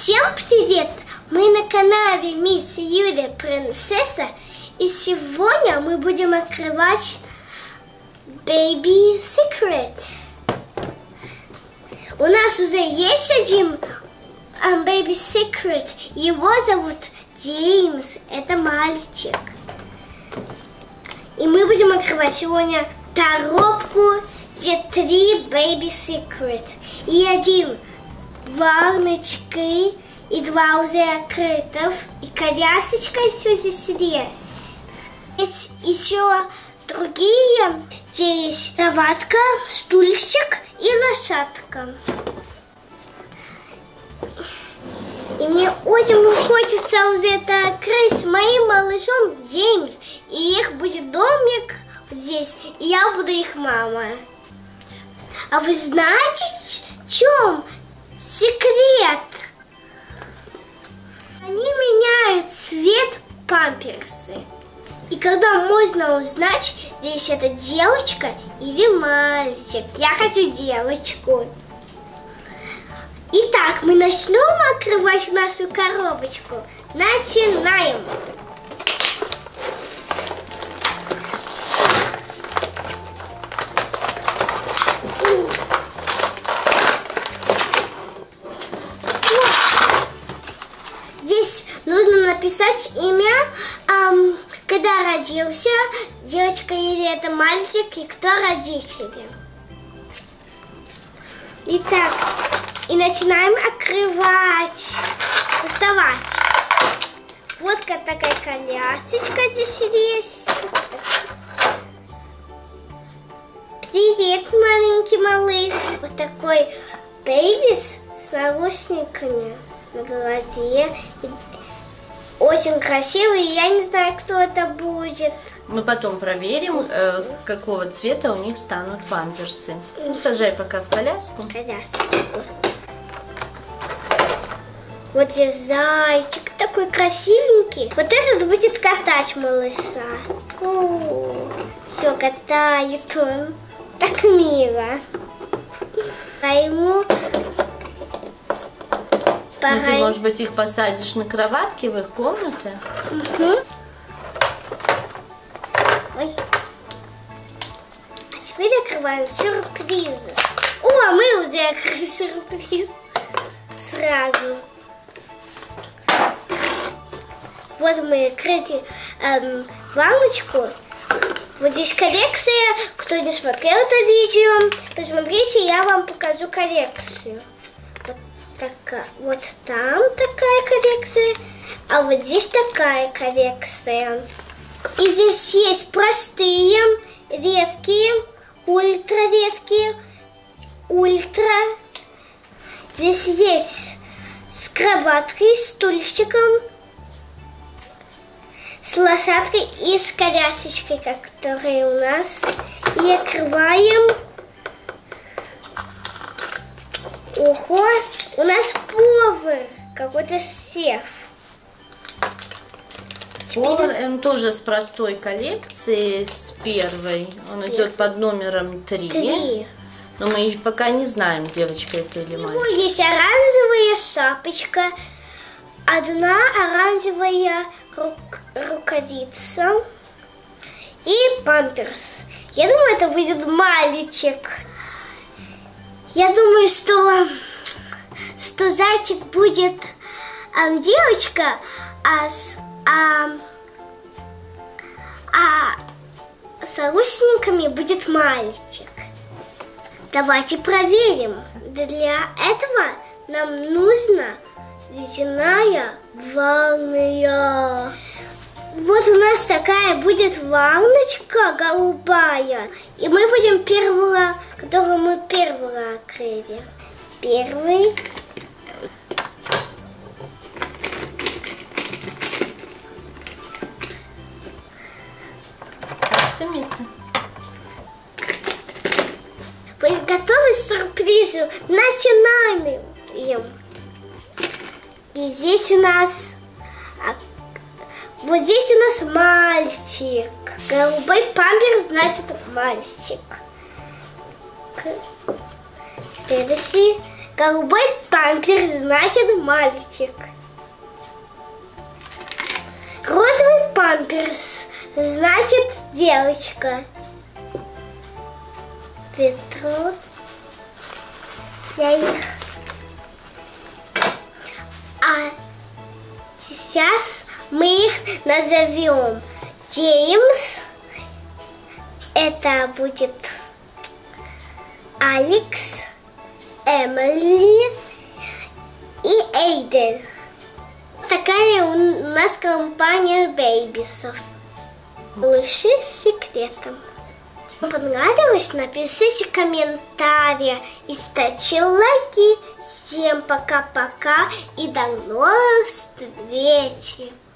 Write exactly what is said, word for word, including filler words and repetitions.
Всем привет! Мы на канале Мисс Юля Принцесса, и сегодня мы будем открывать Baby Secret. У нас уже есть один um, Baby Secret. Его зовут Джеймс. Это мальчик. И мы будем открывать сегодня коробку, где три Baby Secret. И один ванночкой, и два уже открытых, и колясочка все здесь есть. Есть еще другие, где есть кроватка, стульчик и лошадка. И мне очень хочется уже это открыть с моим малышом Джеймс. И их будет домик здесь, и я буду их мама. А вы знаете, в чем секрет? Они меняют цвет памперсы. И когда можно узнать, здесь это девочка или мальчик. Я хочу девочку. Итак, мы начнем открывать нашу коробочку. Начинаем. Здесь нужно написать имя, эм, когда родился, девочка или это мальчик, и кто родители. Итак, и начинаем открывать, доставать. Вот такая колясочка здесь есть. Привет, маленький малыш. Вот такой бэйбис с наушниками на голове. Очень красивый, я не знаю, кто это будет. Мы потом проверим, э, какого цвета у них станут памперсы. Ну, сажай пока в коляску. Колясочку. Вот здесь зайчик такой красивенький. Вот этот будет катать малыша. О, все, катает он. Так мило. А ему... Ну, ты, может быть, их посадишь на кроватке в их комнате? Угу. Ой. А теперь открываем сюрпризы. О, мы уже открыли сюрприз. Сразу. Вот мы открыли эм, баночку. Вот здесь коллекция. Кто не смотрел это видео, посмотрите, я вам покажу коллекцию. Такая, вот там такая коллекция, а вот здесь такая коллекция. И здесь есть простые, редкие, ультра редкие, ультра. Здесь есть с кроваткой, с стульчиком, с лошадкой и с колясочкой, которые у нас. И открываем. Ого! У нас повар, какой-то шеф. Повар он тоже с простой коллекции, с первой. Он Первый. идет под номером три. три. Но мы пока не знаем, девочка это или мальчик. У него есть оранжевая шапочка, одна оранжевая рук, рукавица и памперс. Я думаю, это будет мальчик. Я думаю, что... что зайчик будет эм, девочка, а с, а, а с наручниками будет мальчик. Давайте проверим. Для этого нам нужна ледяная ванная. Вот у нас такая будет ванночка голубая. И мы будем первого, которого мы первого открыли. Первый. Это место. Вы готовы к сюрпризу? Начинаем. И здесь у нас... Вот здесь у нас мальчик. Голубой памперс значит мальчик. Следующий Голубой памперс значит мальчик. Розовый памперс значит девочка. Ветро. Я их... А сейчас мы их назовем. Джеймс. Это будет Алекс, Эмили и Эйден. Такая у нас компания бейбисов. Малыши с секретом. Вам понравилось? Напишите комментарии и ставьте лайки. Всем пока-пока и до новых встреч!